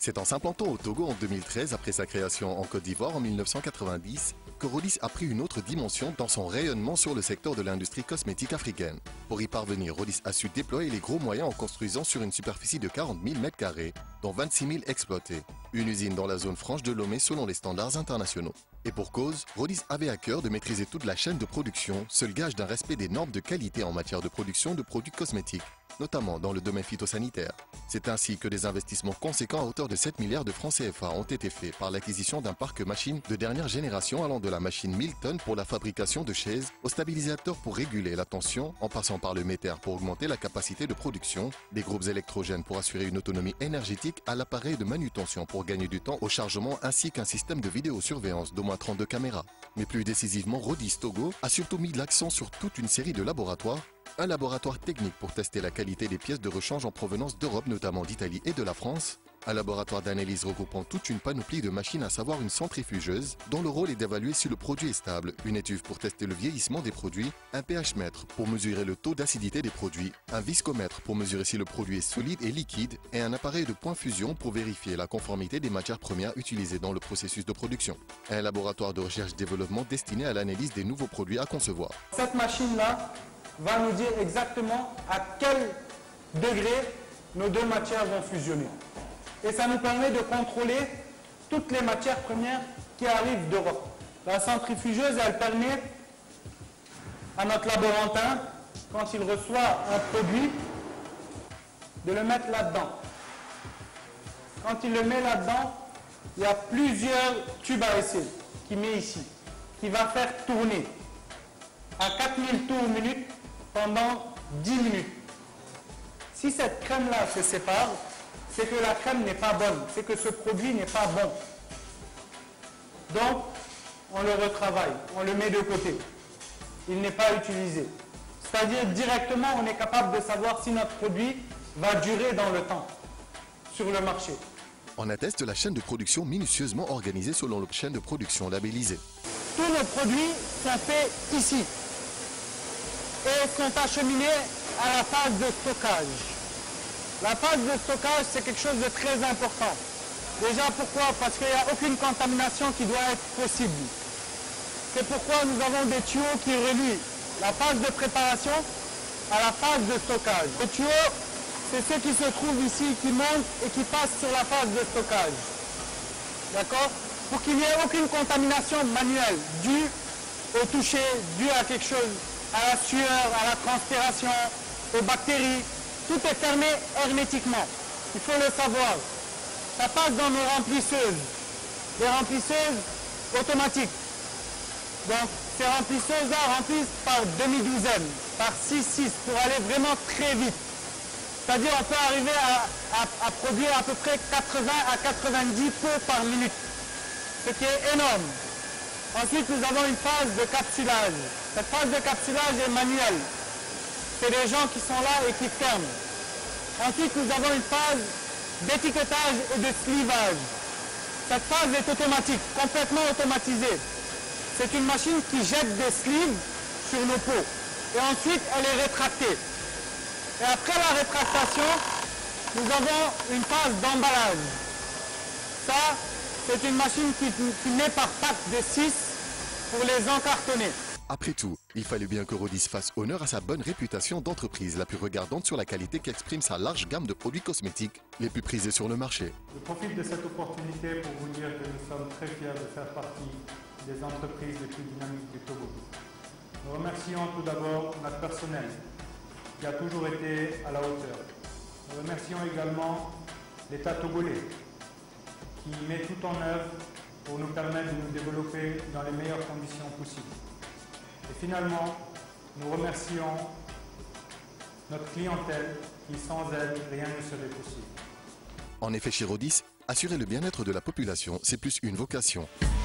C'est en s'implantant au Togo en 2013, après sa création en Côte d'Ivoire en 1990, que Rhodis a pris une autre dimension dans son rayonnement sur le secteur de l'industrie cosmétique africaine. Pour y parvenir, Rhodis a su déployer les gros moyens en construisant sur une superficie de 40 000 m², dont 26 000 exploités. Une usine dans la zone franche de Lomé selon les standards internationaux. Et pour cause, Rhodis avait à cœur de maîtriser toute la chaîne de production, seul gage d'un respect des normes de qualité en matière de production de produits cosmétiques, notamment dans le domaine phytosanitaire. C'est ainsi que des investissements conséquents à hauteur de 7 milliards de francs CFA ont été faits par l'acquisition d'un parc machine de dernière génération allant de la machine 1000 tonnes pour la fabrication de chaises, au stabilisateur pour réguler la tension, en passant par le méter pour augmenter la capacité de production, des groupes électrogènes pour assurer une autonomie énergétique à l'appareil de manutention pour gagner du temps au chargement ainsi qu'un système de vidéosurveillance d'au moins 32 caméras. Mais plus décisivement, Rhodis Togo a surtout mis l'accent sur toute une série de laboratoires. Un laboratoire technique pour tester la qualité des pièces de rechange en provenance d'Europe, notamment d'Italie et de la France. Un laboratoire d'analyse regroupant toute une panoplie de machines, à savoir une centrifugeuse, dont le rôle est d'évaluer si le produit est stable, une étuve pour tester le vieillissement des produits, un pH-mètre pour mesurer le taux d'acidité des produits, un viscomètre pour mesurer si le produit est solide et liquide, et un appareil de point fusion pour vérifier la conformité des matières premières utilisées dans le processus de production. Un laboratoire de recherche-développement destiné à l'analyse des nouveaux produits à concevoir. Cette machine-là va nous dire exactement à quel degré nos deux matières vont fusionner. Et ça nous permet de contrôler toutes les matières premières qui arrivent d'Europe. La centrifugeuse, elle permet à notre laborantin, quand il reçoit un produit, de le mettre là-dedans. Quand il le met là-dedans, il y a plusieurs tubes à essai qu'il met ici, qui va faire tourner à 4000 tours minute pendant 10 minutes. Si cette crème-là se sépare, c'est que la crème n'est pas bonne, c'est que ce produit n'est pas bon. Donc, on le retravaille, on le met de côté. Il n'est pas utilisé. C'est-à-dire, directement, on est capable de savoir si notre produit va durer dans le temps sur le marché. On atteste la chaîne de production minutieusement organisée selon la chaîne de production labellisée. Tous nos produits sont faits ici et sont acheminés à la phase de stockage. La phase de stockage, c'est quelque chose de très important. Déjà, pourquoi? Parce qu'il n'y a aucune contamination qui doit être possible. C'est pourquoi nous avons des tuyaux qui relient la phase de préparation à la phase de stockage. Les tuyaux, c'est ceux qui se trouvent ici, qui montent et qui passent sur la phase de stockage. D'accord? Pour qu'il n'y ait aucune contamination manuelle due au toucher, due à quelque chose, à la sueur, à la transpiration, aux bactéries. Tout est fermé hermétiquement. Il faut le savoir. Ça passe dans nos remplisseuses. Des remplisseuses automatiques. Donc, ces remplisseuses-là remplissent par demi-douzaine, par 6-6, pour aller vraiment très vite. C'est-à-dire on peut arriver à produire à peu près 80 à 90 pots par minute. Ce qui est énorme. Ensuite, nous avons une phase de capsulage. Cette phase de capsulage est manuelle. C'est des gens qui sont là et qui ferment. Ensuite, nous avons une phase d'étiquetage et de slivage. Cette phase est automatique, complètement automatisée. C'est une machine qui jette des sleeves sur nos pots. Et ensuite, elle est rétractée. Et après la rétractation, nous avons une phase d'emballage. Ça, c'est une machine qui met par pack de 6 pour les encartonner. Après tout, il fallait bien que Rhodis fasse honneur à sa bonne réputation d'entreprise la plus regardante sur la qualité qu'exprime sa large gamme de produits cosmétiques les plus prisés sur le marché. Je profite de cette opportunité pour vous dire que nous sommes très fiers de faire partie des entreprises les plus dynamiques du Togo. Nous remercions tout d'abord notre personnel qui a toujours été à la hauteur. Nous remercions également l'État togolais qui met tout en œuvre pour nous permettre de nous développer dans les meilleures conditions possibles. Et finalement, nous remercions notre clientèle qui, sans elle, rien ne serait possible. En effet, chez Rhodis, assurer le bien-être de la population, c'est plus une vocation.